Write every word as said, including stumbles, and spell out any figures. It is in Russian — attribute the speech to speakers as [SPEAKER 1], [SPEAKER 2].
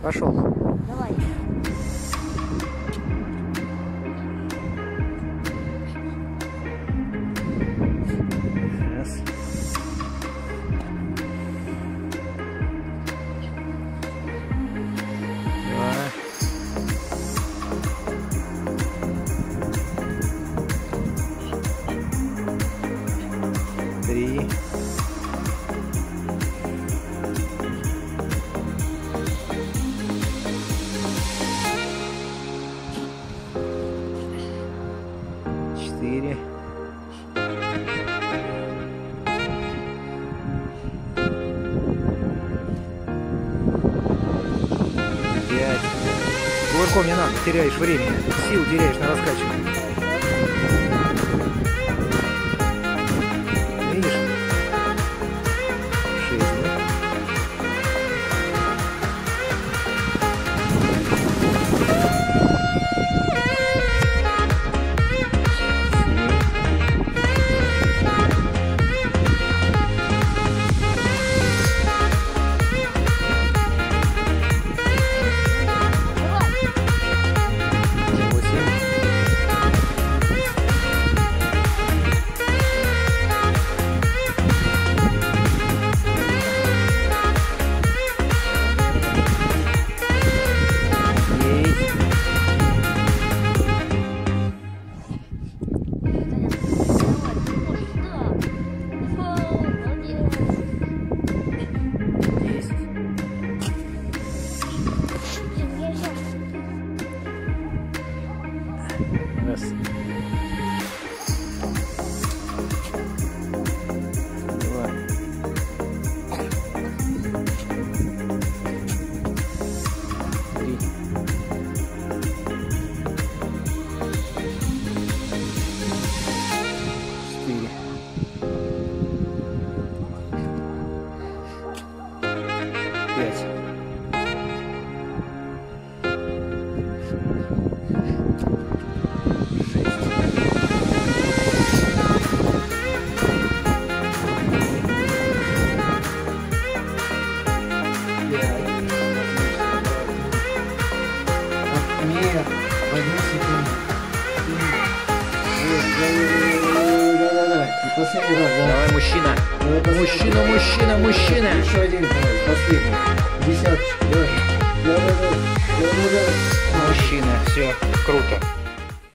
[SPEAKER 1] Пошел.
[SPEAKER 2] Давай.
[SPEAKER 1] Раз. Два. Три. Четыре. Пять. Кувырком не надо, теряешь время. Сил теряешь на раскачивание. Видишь? Шесть, да? Раз. Два. Три. Четыре. Пять.
[SPEAKER 3] Нет, возьми секунду. Да-да-да, и последний раз, да.
[SPEAKER 1] Давай, мужчина.
[SPEAKER 3] Давай последний.
[SPEAKER 1] Мужчина, мужчина, мужчина.
[SPEAKER 3] Еще один, давай, последний. Десяточку, да. Да-да-да, да-да-да.
[SPEAKER 1] Мужчина, все, круто.